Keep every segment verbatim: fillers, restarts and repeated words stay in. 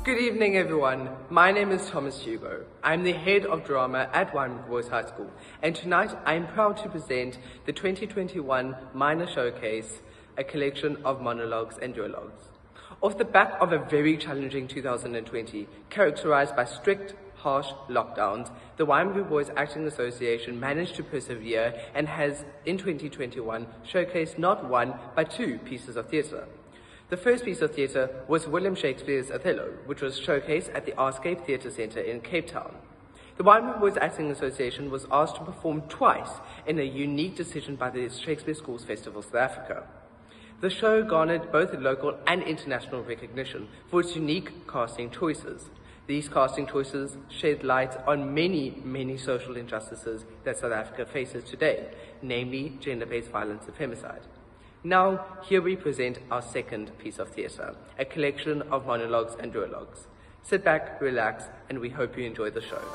Good evening, everyone. My name is Thomas Hugo. I'm the head of drama at Wynberg Boys High School, and tonight I am proud to present the twenty twenty-one Minor Showcase, a collection of monologues and duologues. Off the back of a very challenging two thousand twenty, characterized by strict, harsh lockdowns, the Wynberg Boys Acting Association managed to persevere and has, in twenty twenty-one, showcased not one, but two pieces of theatre. The first piece of theatre was William Shakespeare's Othello, which was showcased at the Arscape Theatre Centre in Cape Town. The Wynberg Boys Acting Association was asked to perform twice in a unique decision by the Shakespeare Schools Festival South Africa. The show garnered both local and international recognition for its unique casting choices. These casting choices shed light on many, many social injustices that South Africa faces today, namely gender-based violence and femicide. Now, here we present our second piece of theatre, a collection of monologues and duologues. Sit back, relax, and we hope you enjoy the show.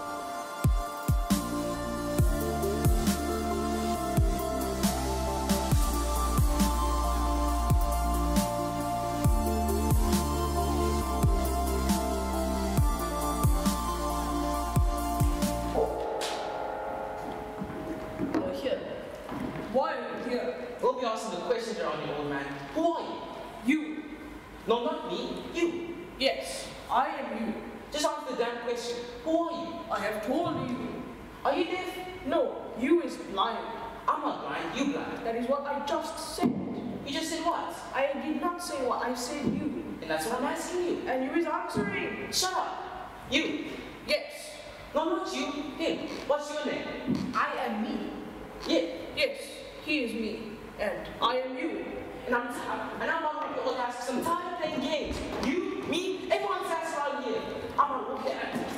Why are you here? We'll be asking the question around you, old man. Who are you? You. No, not me. You. Yes, I am you. Just answer the damn question. Who are you? I have told you. Are you deaf? No, you is blind. I'm not blind. You blind. That is what I just said. You just said what? I did not say what I said you. And that's what I'm asking you. And you is answering. Shut up. You. Yes. No, not you. Him. What's your name? I am me. Yeah. Yes, he is me. And I am you. And I'm tired. And I'm not going to ask I'm tired of playing games. You, me, everyone's satisfied here. I'm going to look at it.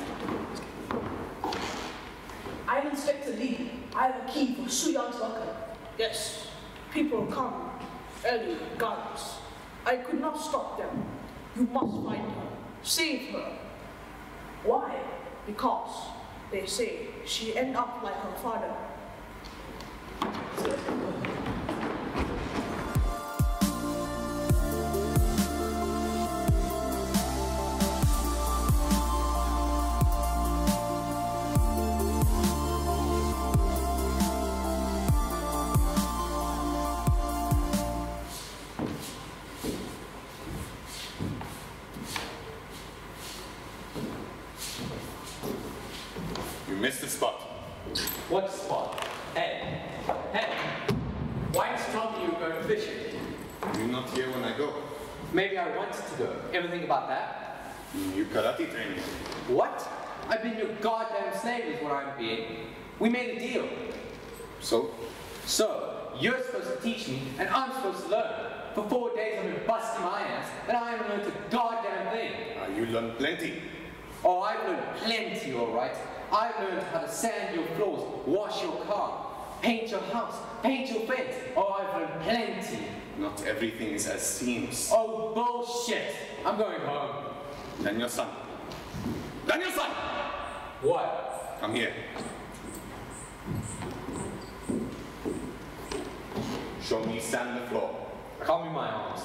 I'm Inspector Lee. I have a key for Su Yang's locker. Yes, people come early guns. I could not stop them. You must find her. Save her. Why? Because they say she ended up like her father. You missed the spot. What spot? Hey, hey, why did you tell me you were going fishing? You're not here when I go. Maybe I wanted to go. Ever think about that? You karate training. What? I've been your goddamn slave is what I'm being. We made a deal. So? So, you're supposed to teach me, and I'm supposed to learn. For four days I've been busting my ass, and I haven't learned a goddamn thing. Uh, you learned plenty. Oh, I've learned plenty, alright. I've learned how to sand your floors, wash your car, paint your house, paint your fence. Oh, I've learned plenty. Not everything is as seems. Oh, bullshit. I'm going home. Daniel-san. Daniel-san! What? Come here. Show me sand the floor. Call me my arms.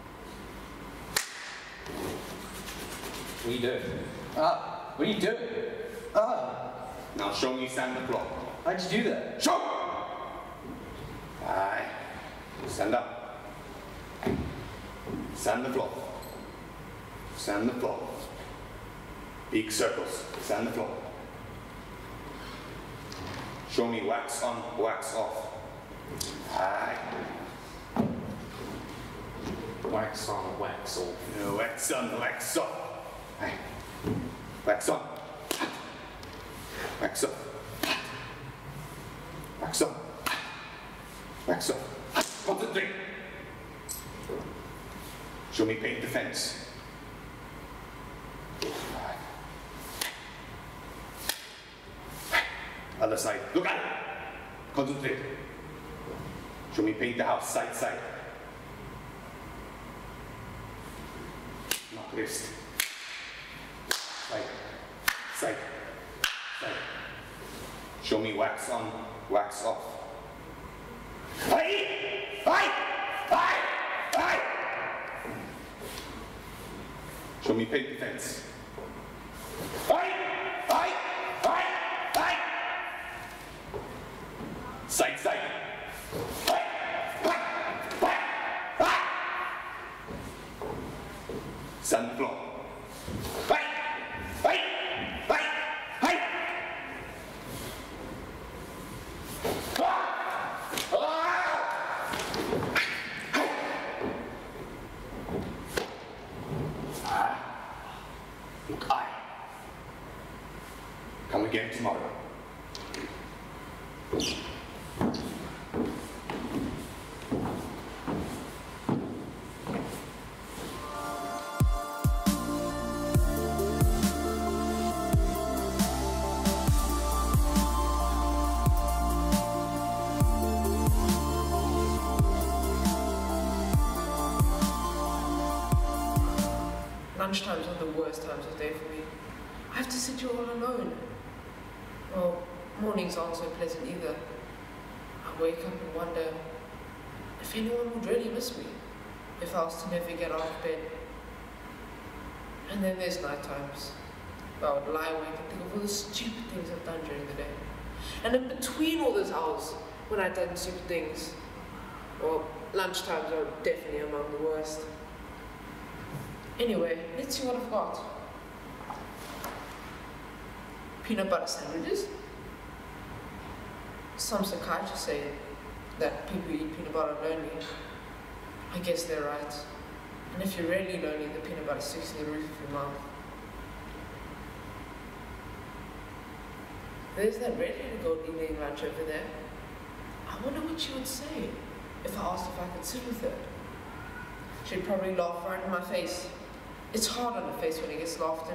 What are you doing? Ah, what are you doing? Ah. Now show me sand the floor. How'd you do that? Show! Aye. Stand up. Sand the floor. Sand the floor. Big circles. Sand the floor. Show me wax on, wax off. Aye. Wax on, wax off. No, wax on, wax off. Aye. Wax on. Wax off. Wax on. Wax off. Concentrate. Show me paint the fence. Other side. Look at it. Concentrate. Show me paint the house side side. Not wrist. Side. Side. Side. Show me wax on, wax off. Hey! Hey! Hey! Hey! Show me paint the fence. Hey! Hey! Hey! Hey! Ah! Ah! Ah! Look, I. Come again tomorrow. Lunchtimes are the worst times of day for me. I have to sit here all alone. Well, mornings aren't so pleasant either. I wake up and wonder if anyone would really miss me, if I was to never get out of bed. And then there's night times, where I would lie awake and think of all the stupid things I've done during the day. And in between all those hours, when I've done stupid things, well, lunchtimes are definitely among the worst. Anyway, let's see what I've got. Peanut butter sandwiches. Some psychiatrists say that people who eat peanut butter are lonely. I guess they're right. And if you're really lonely, the peanut butter sticks to the roof of your mouth. There's that red-headed girl eating lunch over there. I wonder what she would say if I asked if I could sit with her. She'd probably laugh right in my face. It's hard on her face when it gets laughed in.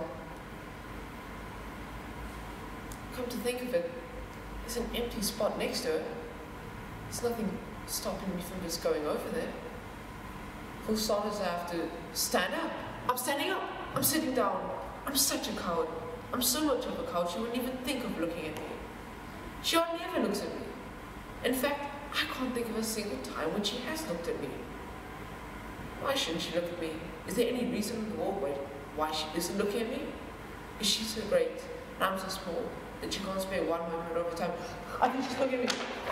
Come to think of it, there's an empty spot next to her. There's nothing stopping me from just going over there. For starters, I have to stand up. I'm standing up. I'm sitting down. I'm such a coward. I'm so much of a coward, she wouldn't even think of looking at me. She hardly ever looks at me. In fact, I can't think of a single time when she has looked at me. Why shouldn't she look at me? Is there any reason in the world why she isn't looking at me? Is she so great and I'm so small that she can't spare one moment of her time? I think she's looking at me.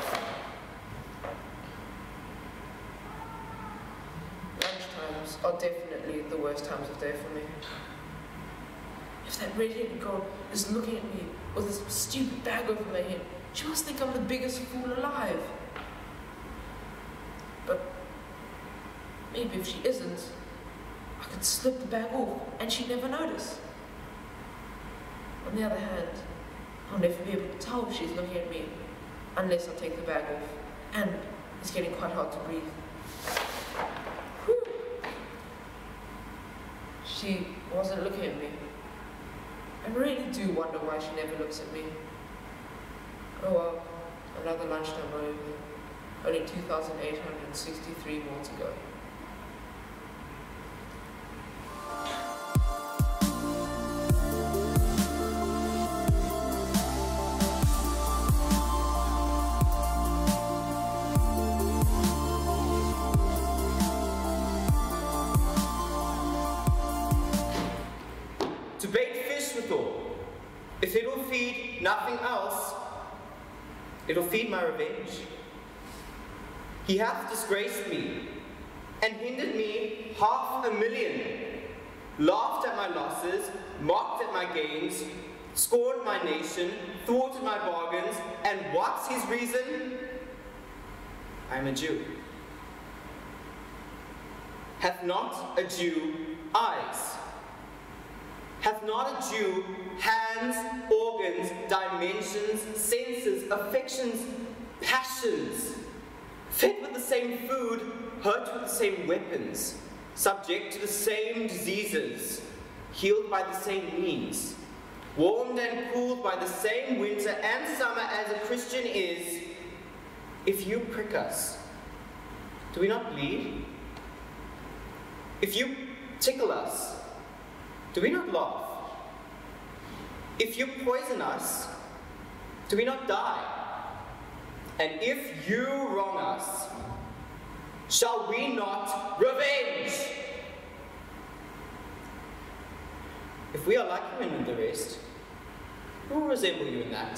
Lunchtimes are definitely the worst times of day for me. If that red-headed girl is looking at me with this stupid bag over my head, she must think I'm the biggest fool alive. But maybe if she isn't, I could slip the bag off and she'd never notice. On the other hand, I'll never be able to tell if she's looking at me unless I take the bag off, and it's getting quite hard to breathe. Whew. She wasn't looking at me. I really do wonder why she never looks at me. Oh well, another lunchtime over. Only two thousand eight hundred sixty-three more to go. To bait fish withal. If it will feed nothing else, it will feed my revenge. He hath disgraced me, and hindered me half a million, laughed at my losses, mocked at my gains, scorned my nation, thwarted my bargains, and what's his reason? I am a Jew. Hath not a Jew eyes? Hath not a Jew hands, organs, dimensions, senses, affections, passions, fed with the same food, hurt with the same weapons, subject to the same diseases, healed by the same means, warmed and cooled by the same winter and summer as a Christian is? If you prick us, do we not bleed? If you tickle us, do we not laugh? If you poison us, do we not die? And if you wrong us, shall we not revenge? If we are like you and the rest, who will resemble you in that?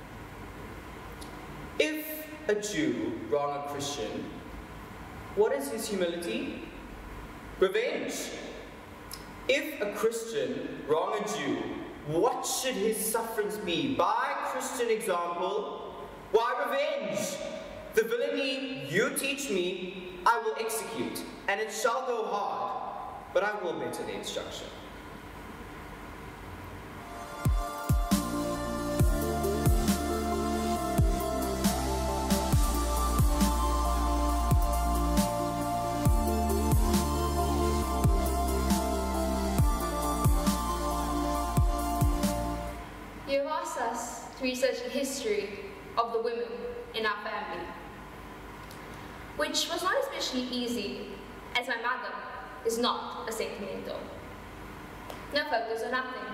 If a Jew wrong a Christian, what is his humility? Revenge. If a Christian wrong a Jew, what should his sufferings be? By Christian example, why revenge? The villainy you teach me, I will execute, and it shall go hard, but I will better the instruction. You have asked us to research the history of the women in our family, which was not especially easy, as my mother is not a sentimental. No photos or nothing.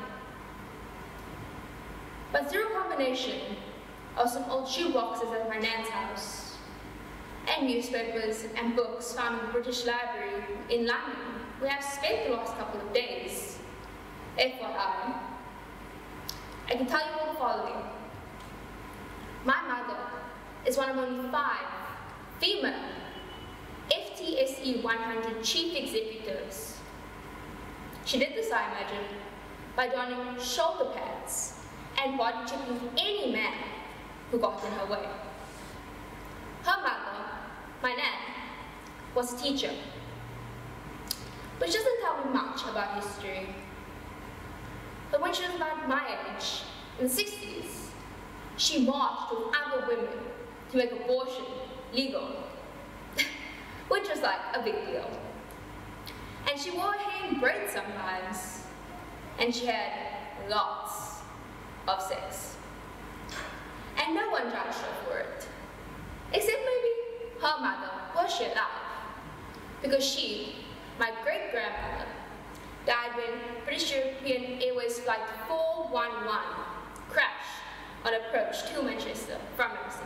But through a combination of some old shoe boxes at my nan's house, and newspapers and books found in the British Library in London, we have spent the last couple of days, F Y I, I can tell you all the following. My mother is one of only five female F T S E one hundred chief executives. She did this, I imagine, by donning shoulder pads and body checking any man who got in her way. Her mother, my nan, was a teacher, which doesn't tell me much about history. But when she was about my age, in the sixties, she marched with other women to make abortion legal, which was like a big deal. And she wore her hair in braids sometimes, and she had lots of sex. And no one judged her for it, except maybe her mother, was she alive? Because she, my great-grandmother, died when British European Airways Flight four one one crashed on approach to Manchester from Amsterdam.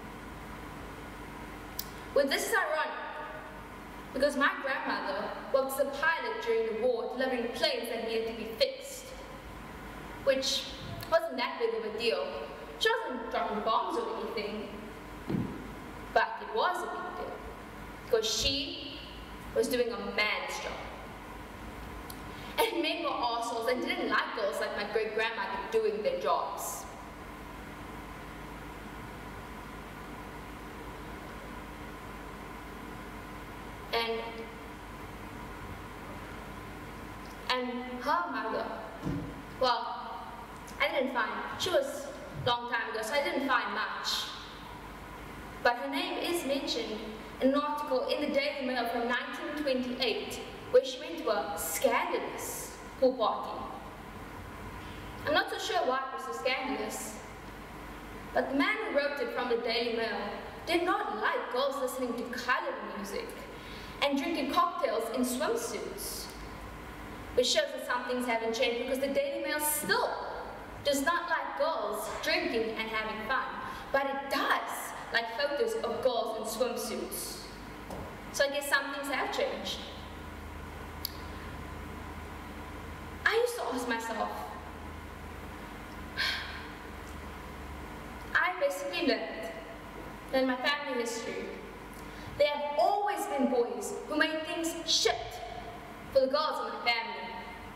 Well, this is ironic, because my grandmother worked as a pilot during the war, delivering planes that needed to be fixed, which wasn't that big of a deal. She wasn't dropping bombs or anything, but it was a big deal, because she was doing a man's job. And men were assholes and didn't like girls like my great-grandmother doing their jobs. And, and her mother, well, I didn't find, she was a long time ago, so I didn't find much. But her name is mentioned in an article in the Daily Mail from nineteen twenty-eight, where she went to a scandalous pool party. I'm not so sure why it was so scandalous, but the man who wrote it from the Daily Mail did not like girls listening to coloured music and drinking cocktails in swimsuits, which shows that some things haven't changed, because the Daily Mail still does not like girls drinking and having fun, but it does like photos of girls in swimsuits. So I guess some things have changed. I used to ask myself, I basically learned that in my family history, there have always been boys who made things shit for the girls in my family.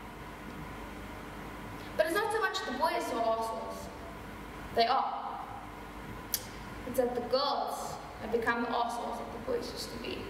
But it's not so much the boys who are assholes. They are. It's that the girls have become the assholes that the boys used to be.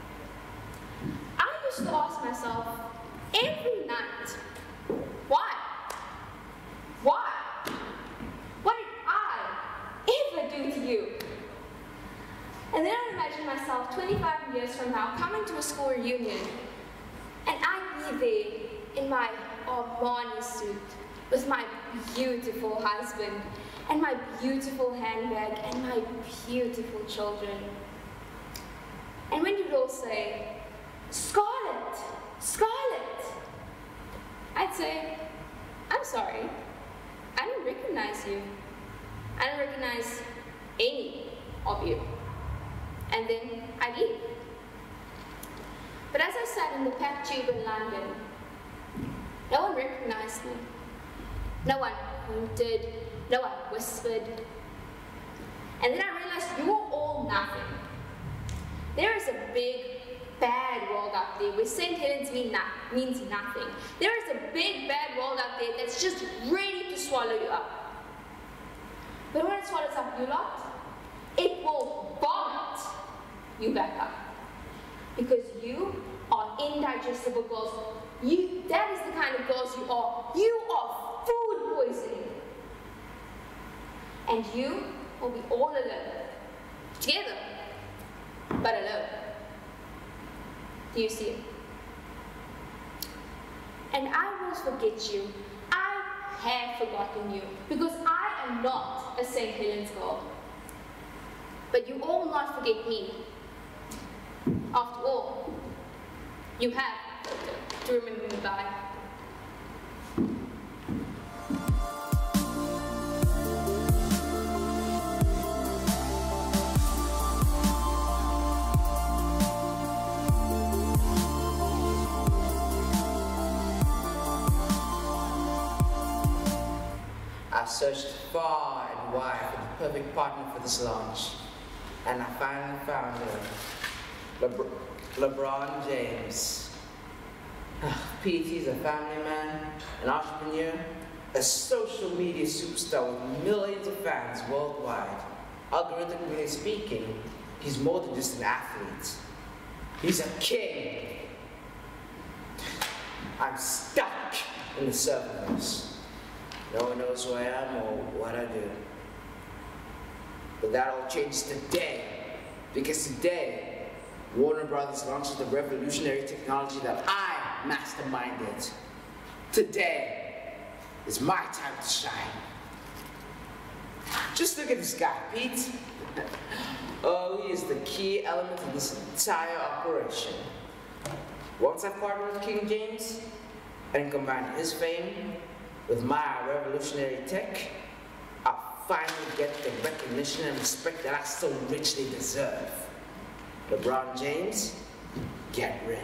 I used to ask myself every night, why? Why? What did I ever do to you? And then I imagine myself twenty-five years from now coming to a school reunion, and I'd be there in my Armani suit with my beautiful husband and my beautiful handbag and my beautiful children. And when you'd all say, Scarlett, Scarlett, I'd say, I'm sorry, I don't recognize you. I don't recognize any of you. And then I'd leave. But as I sat in the packed tube in London, no one recognized me. No one pointed, no one whispered. And then I realized you were all nothing. There is a big bad world out there where Saint Helens mean no- means nothing. There is a big bad world out there that's just ready to swallow you up. But when it swallows up you lot, it will vomit you back up. Because you are indigestible girls. You, that is the kind of girls you are. You are food poisoning. And you will be all alone. Together, but alone. Do you see it? And I won't forget you. I have forgotten you. Because I am not a Saint Helens girl. But you all will not forget me. After all, you have to remember me by. I searched far and wide for the perfect partner for this launch, and I finally found her. Lebr LeBron James. P T's a family man, an entrepreneur, a social media superstar with millions of fans worldwide. Algorithmically speaking, he's more than just an athlete. He's a king. I'm stuck in the Serververse. No one knows who I am or what I do. But that all changes today, because today, Warner Brothers launches the revolutionary technology that I masterminded. Today is my time to shine. Just look at this guy, Pete. Oh, he is the key element of this entire operation. Once I've partnered with King James and combined his fame with my revolutionary tech, I'll finally get the recognition and respect that I so richly deserve. LeBron James, get ready.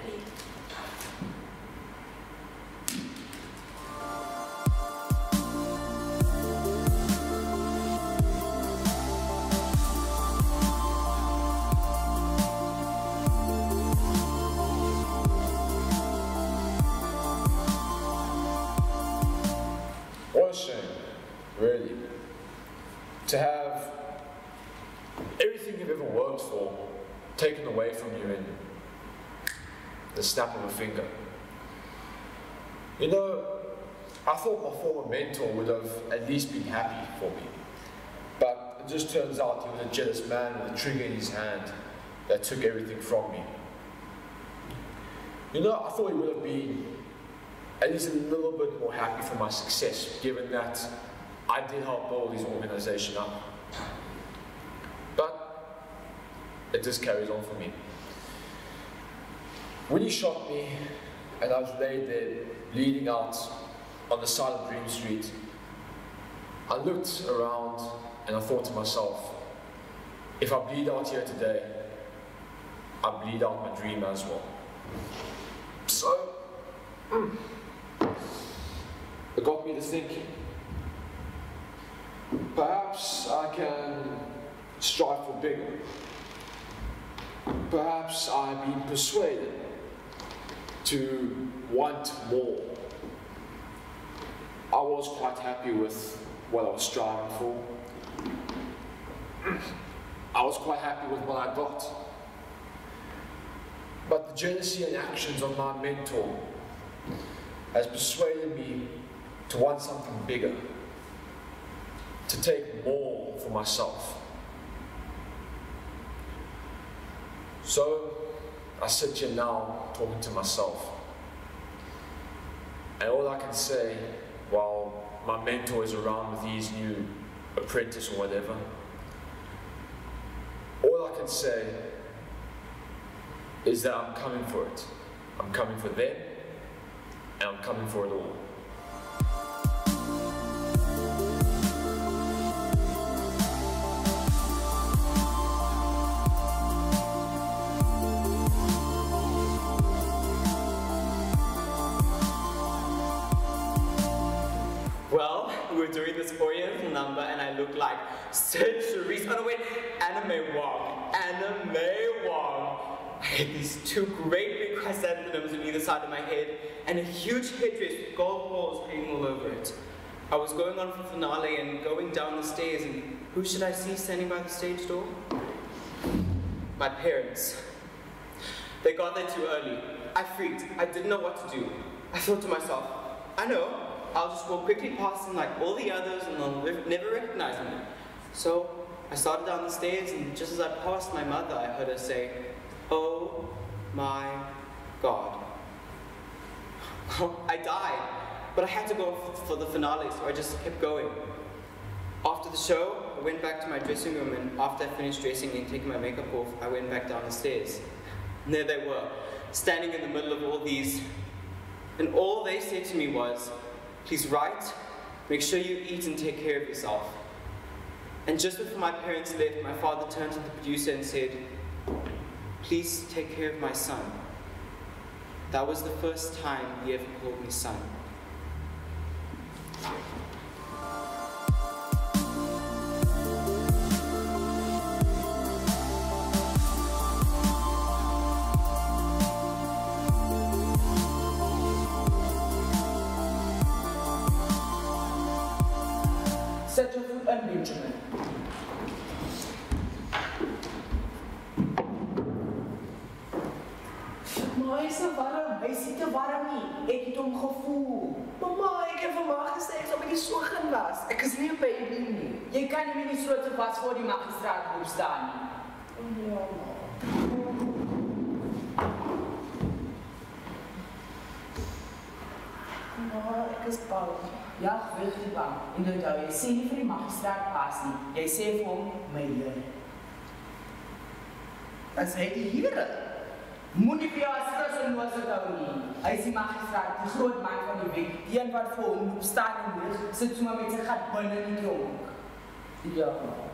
What a shame, really, to have everything you've ever worked for taken away from you in the snap of a finger. You know, I thought my former mentor would have at least been happy for me, but it just turns out he was a jealous man with a trigger in his hand that took everything from me. You know, I thought he would have been at least a little bit more happy for my success, given that I did help build his organization up. But it just carries on for me. When he shot me and I was laid there bleeding out on the side of Dream Street, I looked around and I thought to myself, if I bleed out here today, I bleed out my dream as well. So, mm, it got me to thinking, perhaps I can strive for bigger. Perhaps I've been persuaded to want more. I was quite happy with what I was striving for. I was quite happy with what I got. But the jealousy and actions of my mentor has persuaded me to want something bigger, to take more for myself. So I sit here now talking to myself, and all I can say while my mentor is around with his new apprentice or whatever, all I can say is that I'm coming for it. I'm coming for them, and I'm coming for it all. Well, we're doing this Oriental number and I look like Sid Charisse. Oh no wait, Anna May Wong. Anna May Wong. I had these two great big chrysanthemums on either side of my head and a huge headdress with gold balls hanging all over it. I was going on for the finale and going down the stairs, and who should I see standing by the stage door? My parents. They got there too early. I freaked. I didn't know what to do. I thought to myself, I know, I'll just walk quickly past them like all the others and they'll never recognize me. So I started down the stairs, and just as I passed my mother, I heard her say, "Oh my God." I died, but I had to go for the finale, so I just kept going. After the show, I went back to my dressing room, and after I finished dressing and taking my makeup off, I went back down the stairs. And there they were, standing in the middle of all these, and all they said to me was, "Please write, make sure you eat and take care of yourself." And just before my parents left, my father turned to the producer and said, "Please take care of my son." That was the first time he ever called me son. Set your foot and Benjamin. Maar hy is te warm, hy is nie te warm nie. Ek het hom gevoel. Mama, ek het vanmorgen gesê ek sal by die sogen was. Ek is nie op baby nie. Jy kan nie met die slote was voor die magistraat groep staan nie. Ja, ma. Ma, ek is bang. Ja, wees nie bang. En onthou, jy sê nie vir die magistraat pas nie. Jy sê vir hom, my Here. Is hy die Here? Moet nie vir jou as Christen was het hou nie. Hy is die magistraat, die groot man van die wet. Die een wat vir hom loop staan en lig, sit sommer met sy gat binne in die tronk. Ja.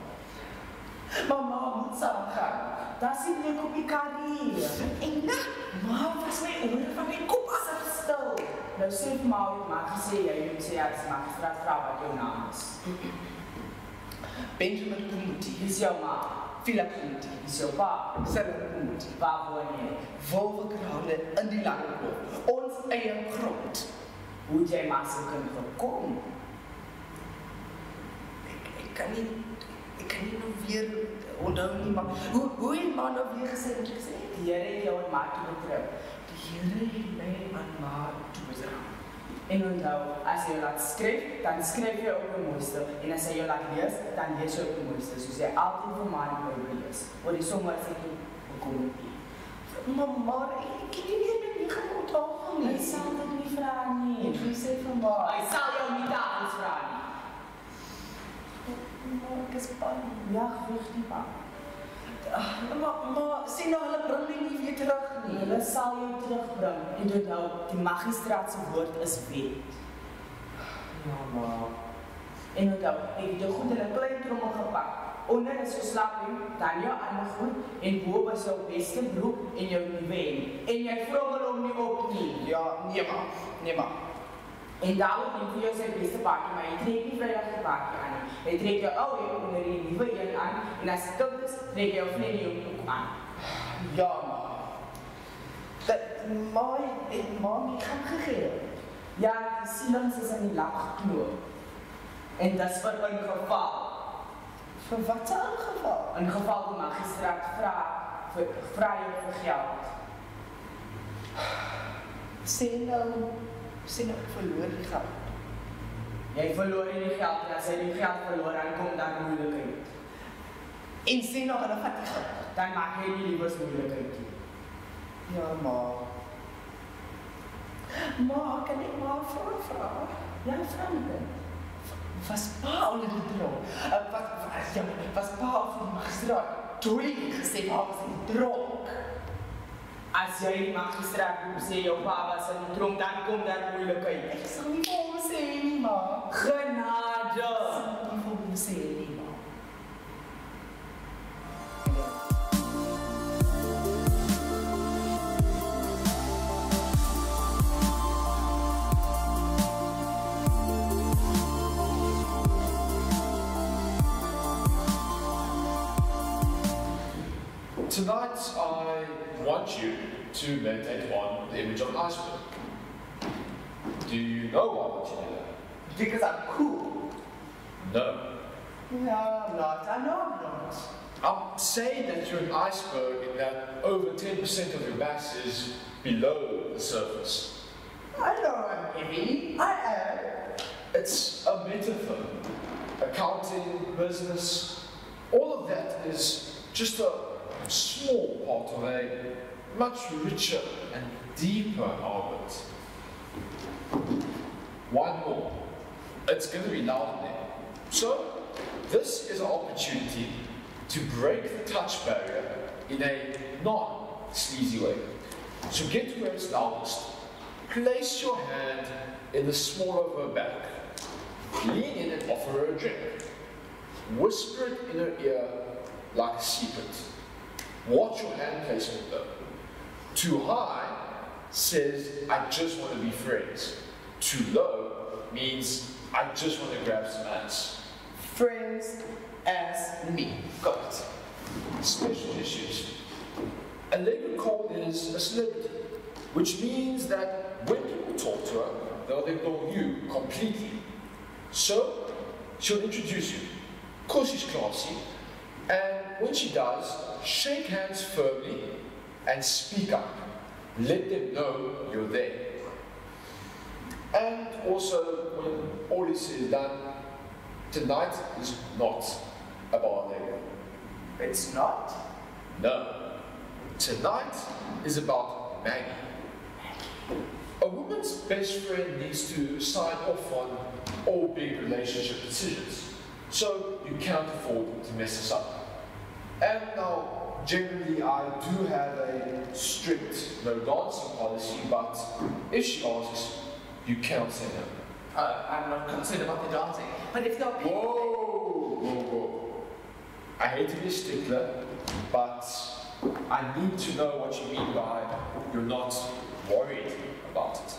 Mama, moet saam gaan. Daar sien ek op die karrier. En na, ma, was my oor van my kop as ek stil. Nou sê vir my, maar gesê jy moet sê as magistraat vra wat jou naam is. Benjamin Kumuti. Dis jou ma. Philip Kumuti. Dis jou pa. Sarah Kumuti. Waar woon jy? Wolwekrale in die landbouw. Ons eie grond. Hoe het jy maar so kind gekom? Ek, ek kan nie, ek kan nie nou weer onthou nie, maar hoe, hoe het ma nou weer gesê, wat jy gesê? Die Here het jou aan ma toe betrap. Die Here het my aan ma toe betrap. En onthou, as jy laat skryf, dan skryf jy op die mooiste. En as jy jou laat lees, dan lees jy op die mooiste. Soos jy altyd vir my in die Bybel lees. Wat die sommige sê toe bekom het nie. Mama, ek kan nie meer met nie gaan onthou nie. Hy sal dit nie vra nie. En wie sê van ma? Hy sal jou nie tafels vra nie. Ma, ek is bang. Ja, wees nie bang. Maar, maar, sê nou, hulle bring my nie weer terug nie. Hulle sal jou terugbring. En onthou, die magistraat se woord is wet. Ja, maar. En onthou, ek het jou goed in 'n klein trommel gepak. Onder is jou slaapie, dan jou ander goed, en bo is jou beste broek en jou nuwe hemp. En jy vrommel hom nie op nie. Ja, nee ma, nee ma. En daarom het vir jou sy beste pakkie, maar jy trek nie vrydag die pakkie aan nie. Jy trek jou ou hemp onder die nuwe een aan, en as dit koud is, trek jy jou vlenie ook aan. Ja, ma. Dat, ma, het ma nie gaan gegee. Ja, die sielings is in die lap geknoop. En dis vir 'n geval. Vir wat 'n geval? In geval die magistraat vra vir vra jou vir geld. Sê nou, sê nou ek verloor die geld. Jy verloor nie die geld, en as jy die geld verloor, dan kom daar moeilikheid. En sê nou hulle vat die geld. Dan maak jy nie liewers moeilikheid nie. Ja, ma. Ma, kan ek maar vra vra? Ja, vra my kind. Was pa onder die dronk? Uh, wat, wat, ja, was pa of die magistraat? Toe gesê pa was in die dronk. As jy die magistraat roep, sê jou pa was in die tronk, dan kom daar moeilikheid. Ek sal nie vir hom sê nie, ma. Genade! Ek sal nie vir hom sê nie, ma. Tonight, I want you to meditate on the image of an iceberg. Do you know why I want you to do that? Because I'm cool. No. No, I'm not. I know I'm not. I'm saying that you're an iceberg and that over ten percent of your mass is below the surface. I know I'm heavy. I am. It's a metaphor. Accounting, business, all of that is just a small part of a much richer and deeper orbit. One more. It's going to be loud there. So, this is an opportunity to break the touch barrier in a non-sleazy way. So get to where it's loudest. Place your hand in the small of her back. Lean in and offer her a drink. Whisper it in her ear like a secret. Watch your hand placement though. Too high says, I just want to be friends. Too low means, I just want to grab some ass. Friends as me. Got it. Special issues. Allegra Cole is a celebrity, which means that when people talk to her, they'll ignore you completely. So, she'll introduce you. Of course she's classy, and when she does, shake hands firmly and speak up. Let them know you're there. And also, when all is said and done, tonight is not about Allegra. It's not? No. Tonight is about Maggie. A woman's best friend needs to sign off on all big relationship decisions, so you can't afford to mess us up. And now, generally I do have a strict no dancing policy, but if she asks, you can't say no. Uh, I'm not concerned about the dancing, but if there are people... Whoa, whoa, whoa. I hate to be a stickler, but I need to know what you mean by you're not worried about it.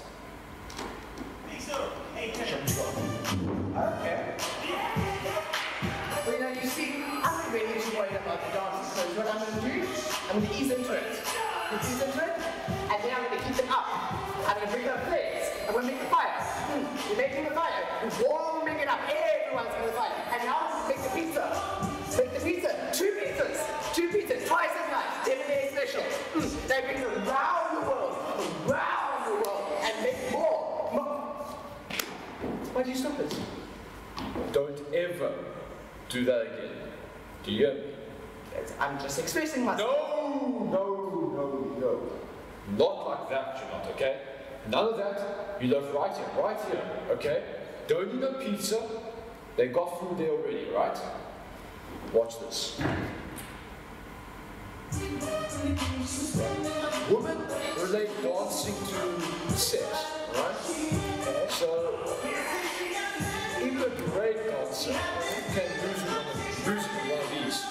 Okay. Well, now you see, I'm not really too worried about the dancing, so what I'm going to do, I'm going to ease into it. Ease into it, and then I'm going to keep them up. I'm going to bring up plates. I'm going to make a fire. Hmm. We're making the fire. We're warming it up. Everyone's going to fire. And now, make the pizza. Make the pizza. Two pizzas. Two pizzas. Twice as nice. Ten-day special. Mm. They bring them around the world. Around the world. And make more. more. Why do you stop this? Don't ever do that again. Do you hear me? I'm just expressing myself. No, no, no, no. Not like that, you're not, okay? None of that. You live right here, right here, okay? Don't need no pizza. They got food there already, right? Watch this. Women relate dancing to sex, right? So, even a great dancer can lose one of, lose one of these.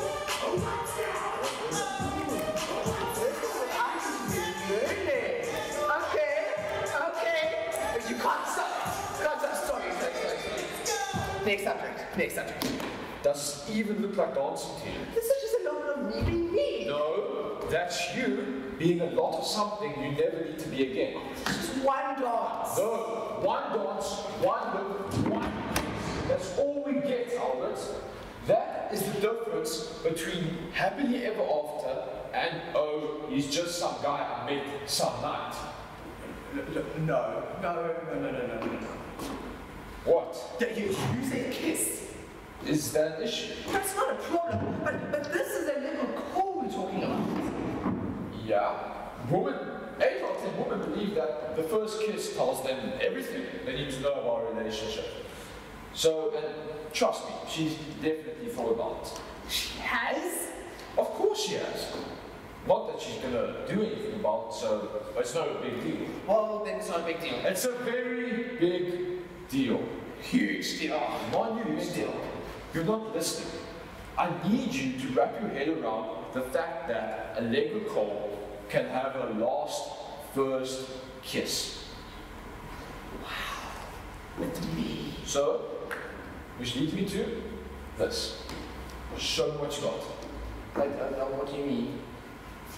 Okay, okay. But you can't stop. You can't stop. Sorry, sorry, sorry, sorry. Next subject. Next subject. Does it even look like dancing to you? This is just a load of me being me. No, that's you being a lot of something you never need to be again. Just one dance. No, one dance, one look, one. That's all we get, Albert. That is the difference between happily ever after and, oh, he's just some guy I met some night. No, no, no, no, no, no, no, no. What? Yeah, you, you say kiss. Is that an issue? That's not a problem, but, but this is a little cool we're talking about. Yeah. Women, eight out of ten women believe that the first kiss tells them everything they need to know about a relationship. So, and trust me, she's definitely thought about it. She has? Of course she has. Not that she's gonna do anything about it, so it's no big deal. Well, then it's not a big deal. It's a very big deal. Huge deal. Monumental deal. You're not listening. I need you to wrap your head around the fact that Allegra Cole can have her last first kiss. Wow. With me. So, which leads me to this. Show me what you got. I don't know, what do you mean?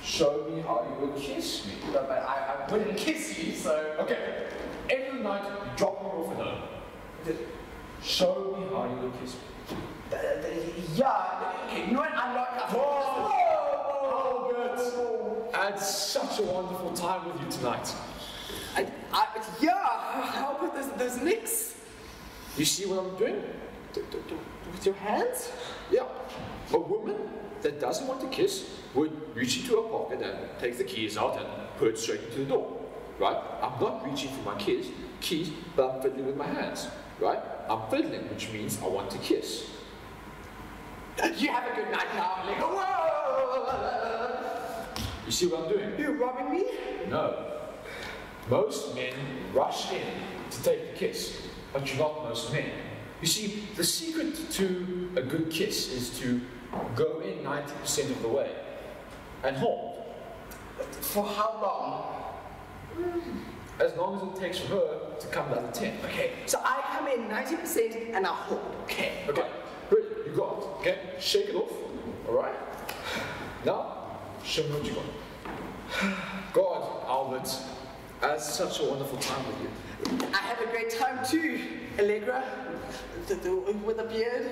Show me how you will kiss me. No, but I, I wouldn't kiss you, so... Okay. End of the night, you drop me off at home. Show me how you will kiss me. Uh, yeah, okay, you know what? I'm not... Whoa, whoa, Albert! I had such a wonderful time with you tonight. I, I, yeah, how about those, those licks? You see what I'm doing? D -d -d with your hands? Yeah. A woman that doesn't want to kiss would reach into her pocket and take the keys out and put it straight into the door. Right? I'm not reaching for my keys, keys, but I'm fiddling with my hands. Right? I'm fiddling, which means I want to kiss. You have a good night now, Nick. Whoa! You see what I'm doing? You're robbing me? No. Most men rush in to take the kiss, but you're not most men. You see, the secret to a good kiss is to go in ninety percent of the way and hold. For how long? As long as it takes for her to come down to ten. Okay, so I come in ninety percent and I hold. Okay. Okay, ready, you got it. Okay, shake it off. Alright? Now, show me what you got. God, Albert, I had such a wonderful time with you. I had a great time too, Allegra. The, the, with a beard.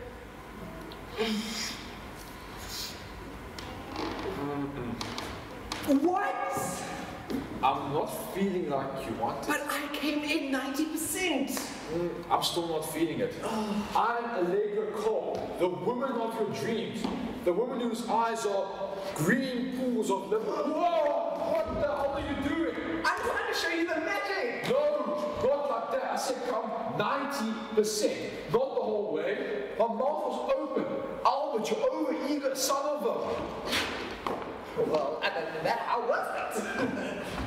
Mm-mm. What? I'm not feeling like you want it. But I came in ninety percent. Mm, I'm still not feeling it. Oh. I'm Allegra Cole, the woman of your dreams. The woman whose eyes are green pools of liver. Whoa! What the hell are you doing? I'm trying to show you the magic. No, not like that. I said come ninety percent. Not the whole way. My mouth was open. Albert, you over-eager son of a... Well, other than that, how was it?